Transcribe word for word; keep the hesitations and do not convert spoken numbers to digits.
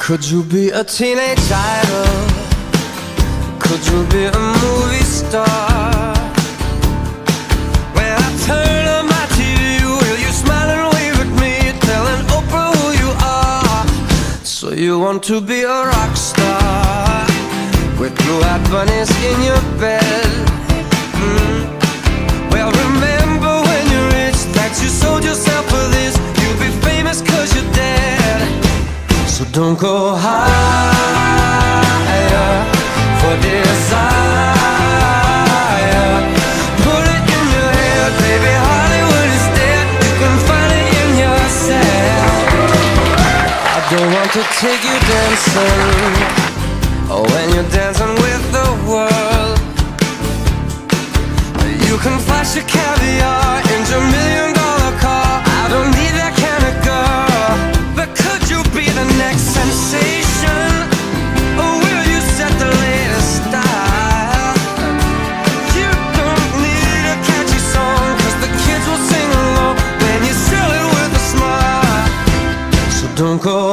Could you be a teenage idol? Could you be a movie star? When I turn on my T V, will you smile and wave at me, telling Oprah who you are? So you want to be a rock star with blue-eyed bunnies in your bed? mm. Well, remember when you reached that you sold yourself for this. You'll be famous cause you're dead. So don't go higher for desire. Put it in your head, baby, Hollywood is dead. You can find it in yourself. I don't want to take you dancing, oh, when you're dancing with the world. You can flash your caviar into a million dollar car. I don't need that kind of girl. But could you be the next sensation? Or will you set the latest style? You don't need a catchy song, cause the kids will sing along when you sell it with a smile. So don't go